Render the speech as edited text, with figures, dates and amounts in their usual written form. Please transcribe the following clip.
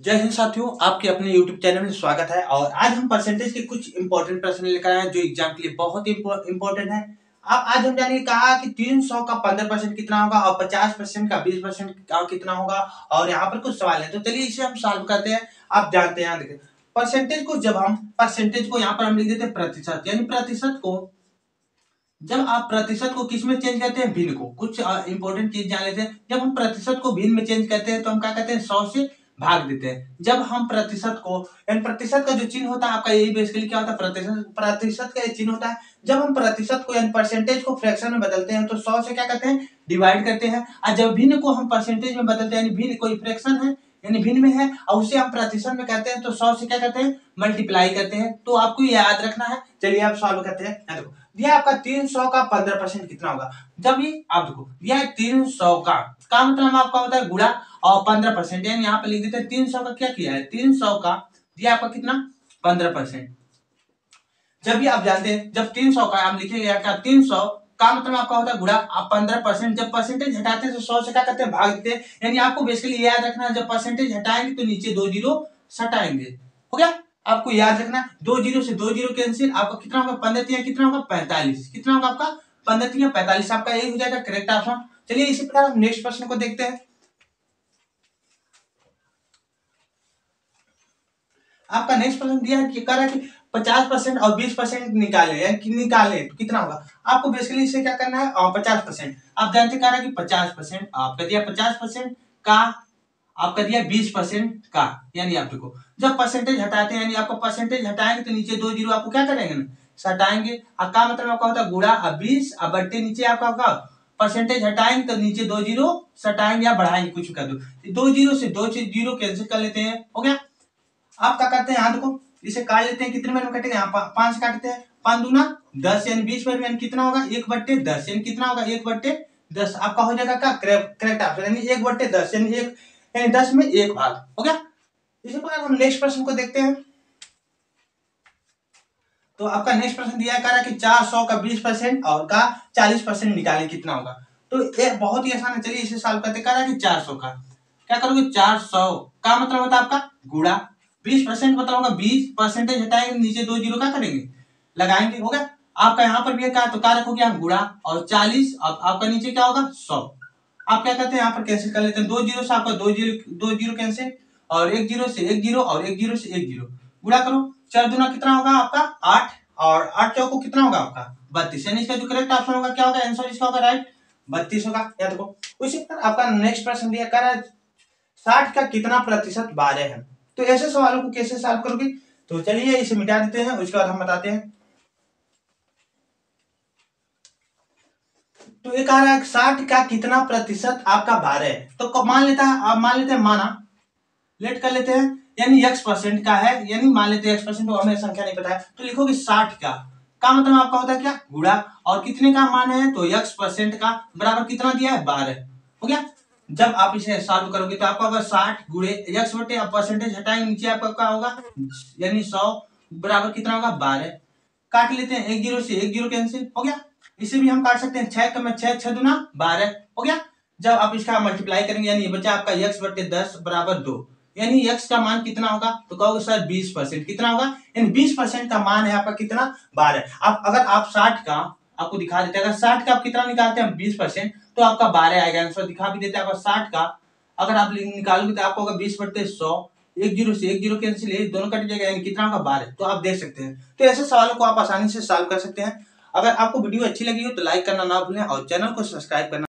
जय हिंद साथियों, आपके अपने YouTube चैनल में स्वागत है। और आज हम परसेंटेज के कुछ इंपॉर्टेंट प्रश्न लेकर आए हैं जो एग्जाम के लिए बहुत ही इंपॉर्टेंट है। अब आज हम जानेंगे कहा कि 300 का 15% कितना होगा और 50% का 20% कितना होगा। और यहाँ पर कुछ सवाल है, तो चलिए इसे हम सॉल्व करते हैं। आप जानते हैं, देखिए परसेंटेज को जब हम यहाँ पर हम लिख देते हैं प्रतिशत, यानी प्रतिशत को जब आप प्रतिशत को किस में चेंज करते हैं, भिन्न को। कुछ इंपॉर्टेंट चीज जान लेते हैं। जब हम प्रतिशत को भिन्न में चेंज करते हैं तो हम क्या कहते हैं, 100 से भाग देते हैं। जब हम प्रतिशत को, यानी प्रतिशत का जो चिन्ह होता है आपका, यही बेसिकली क्या होता है, प्रतिशत का ये चिन्ह होता है। जब हम प्रतिशत को यानी परसेंटेज को फ्रैक्शन में बदलते हैं तो 100 से क्या करते हैं, डिवाइड करते हैं। और जब भिन्न को हम परसेंटेज में बदलते हैं, यानी भिन्न कोई फ्रैक्शन है यानी भिन्न में है और उसे हम प्रतिशत में करते हैं तो 100 से क्या करते हैं, मल्टीप्लाई करते हैं। तो आपको याद रखना है। चलिए आप सॉल्व करते हैं। देखो दिया आपका 300 का 15% कितना होगा। जब ये आप देखो दिया है 300 का मतलब आपका होता है गुणा और 15%, यानी यहाँ पे लिख देते हैं 300 का क्या किया है, 300 का दिया आपका कितना 15%। जब भी आप जानते हैं जब 300 का आप लिखिएगा क्या, 300 का मतलब आपका होता है गुणा आप 15%। जब परसेंटेज हटाते हैं तो 100 से क्या करते हैं, भाग देते हैं। यानी आपको बेसिकली याद रखना है, जब परसेंटेज हटाएंगे तो नीचे 2 जीरो सटाएंगे। हो गया, आपको याद रखना 2 जीरो से 2 जीरो कैंसिल, आपका कितना होगा, 15 कितना होगा 45, कितना होगा आपका 15 45, आपका यही हो जाएगा करेक्ट ऑप्शन। चलिए इसी प्रकार हम नेक्स्ट प्रश्न को देखते हैं। आपका नेक्स्ट प्रश्न दिया है कि कह रहा है कि 50% और 20% निकाले, यानी निकाले तो कितना होगा। आपको बेसिकली इसे क्या करना है, 50%। आप जानते कह रहा है कि 50% आपका दिया 50% का आपका दिया 20% का, यानी आप देखो जब परसेंटेज हटाते हैं, यानी आपको परसेंटेज हटाएंगे तो नीचे 2 जीरो आपको क्या करेंगे ना, सटाएंगे। का मतलब आपका होता है गुणा 20 अब बट्टे नीचे आपका परसेंटेज हटाएंगे तो नीचे 2 जीरो सटाएंगे या बढ़ाएंगे, कुछ कर दो। 2 जीरो से 2 जीरो कैंसिल कर लेते हैं, हो गया। आप क्या करते हैं, यहाँ देखो इसे काट लेते हैं, कितने बार में कटेगा, यहाँ 5 काटते हैं, 5 दूना 10 यानी 20 बार में, यानी कितना होगा 1/10, यानी कितना होगा 1/10। आपका हो जाएगा क्या, करेक्ट ऑप्शन, यानी 1/10 यानी 1 यानी 10 में 1 भाग, हो गया। इसी प्रकार हम नेक्स्ट प्रश्न को देखते हैं। तो आपका नेक्स्ट प्रश्न दिया है कि 400 का 20% और का 40% निकालें कितना होगा। तो ये बहुत ही आसान है, चलिए इसे सॉल्व करते। कह रहा है कि 400 का क्या करोगे, 400 का मतलब होता है आपका गुणा 20% मतलब होगा 20 परसेंटेज हटाएंगे नीचे 2 जीरो क्या करेंगे, लगाएंगे, हो गया। आपका यहाँ पर भी क्या, तो क्या रखोगे आप गुणा और 40, आपका नीचे क्या होगा 100। आप क्या करते हैं, यहाँ पर कैंसिल कर लेते हैं, 2 जीरो से आपका 2 जीरो कैंसिल, और 1 जीरो से 1 जीरो और 1 जीरो से 1 जीरो, गुणा करो। 4 दूना कितना होगा आपका 8 और 8 चौको कितना होगा आपका 32, यानी इसका जो करेक्ट ऑप्शन होगा क्या होगा, आंसर इसका होगा राइट 32 होगा। याद देखो उसी पर आपका नेक्स्ट प्रश्न दिया कर रहा है 60 का कितना प्रतिशत 12 है। तो ऐसे सवालों को कैसे सॉल्व करोगे, तो चलिए इसे मिटा देते हैं, उसके बाद हम बताते हैं। तो ये कह रहा है 60 का कितना प्रतिशत आपका 12 है। तो मान लेता है, आप मान लेते हैं, माना लेट कर लेते हैं, यानी x% का है, यानी मान लेते हैं x%, तो हमें संख्या नहीं पता है तो लिखोगे 60 का मतलब आपका होता है क्या, गुणा और कितने का मान है, तो x% का बराबर कितना दिया है 12, हो गया। जब आप इसे सॉल्व करोगे तो आपका होगा 60 गुणे x बटे, आप परसेंटेज हटाएंगे नीचे आपका क्या होगा, यानी 100 बराबर कितना होगा 12। काट लेते हैं, 1 जीरो से 1 जीरो कैंसिल, हो गया। इसे भी हम काट सकते हैं, 6 का में 6 दूना 12, हो गया। जब आप इसका मल्टीप्लाई करेंगे, यानी ये बचा आपका x बटे 10 बराबर 2, यानी x का मान कितना होगा, तो कहोगे सर 20%, कितना होगा, यानी 20% का मान है आपका कितना 12। आप अगर आप 60 का आपको दिखा देते हैं, अगर 60 का आप कितना निकालते हैं 20% तो आपका 12 आएगा, आंसर दिखा भी देते हैं। आपका 60 का अगर आप निकालोगे तो आपको होगा 20/100, 1 जीरो से 1 जीरो कैंसिल, ये दोनों कट जाएगा, यानी कितना होगा 12। तो आप देख सकते हैं, तो ऐसे सवालों को आप आसानी से सॉल्व कर सकते हैं। अगर आपको वीडियो अच्छी लगी हो तो लाइक करना ना भूलें और चैनल को सब्सक्राइब करना